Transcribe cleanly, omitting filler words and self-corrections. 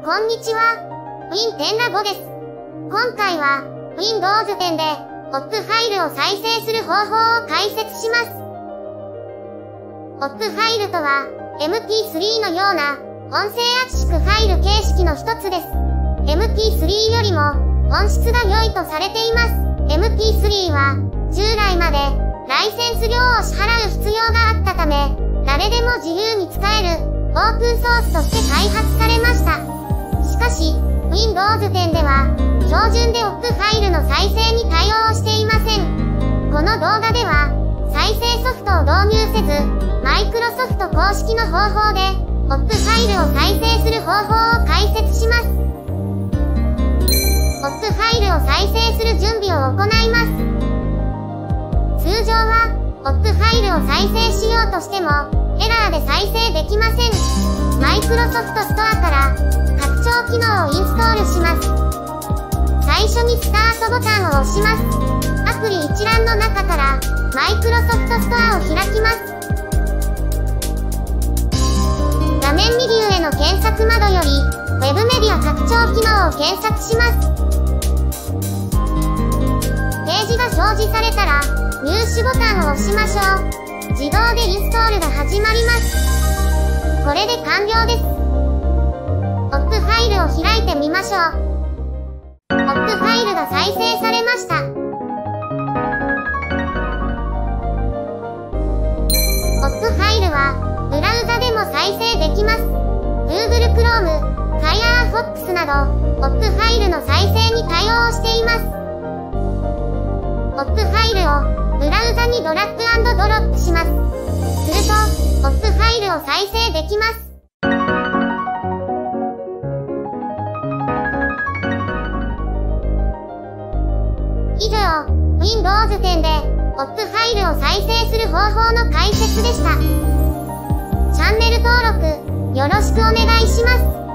こんにちは。Win10Labo です。今回は、Windows 10で、OP ファイルを再生する方法を解説します。OP ファイルとは、MP3 のような、音声圧縮ファイル形式の一つです。MP3 よりも、音質が良いとされています。MP3 は、従来まで、ライセンス料を支払う必要があったため、誰でも自由に使える、オープンソースとして開発されました。しかし、Windows 10では、標準で OP ファイルの再生に対応していません。この動画では、再生ソフトを導入せず、マイクロソフト公式の方法で、OP ファイルを再生する方法を解説します。OP ファイルを再生する準備を行います。通常は、OP ファイルを再生しようとしても、エラーで再生できません。マイクロソフトストアから、拡張機能をインストールします。最初にスタートボタンを押します。アプリ一覧の中から、マイクロソフトストアを開きます。画面右上の検索窓より、Web メディア拡張機能を検索します。ページが表示されたら、入手ボタンを押しましょう。自動でインストールが始まります。これで完了です。OP ファイルを開いてみましょう。OP ファイルが再生されました。OP ファイルは、ブラウザでも再生できます。Google Chrome、Firefox など、OP ファイルの再生に対応しています。OP ファイルを、ブラウザにドラッグ&ドロップします。すると、OP ファイルを再生できます。以上、Windows 10で OP ファイルを再生する方法の解説でした。チャンネル登録、よろしくお願いします。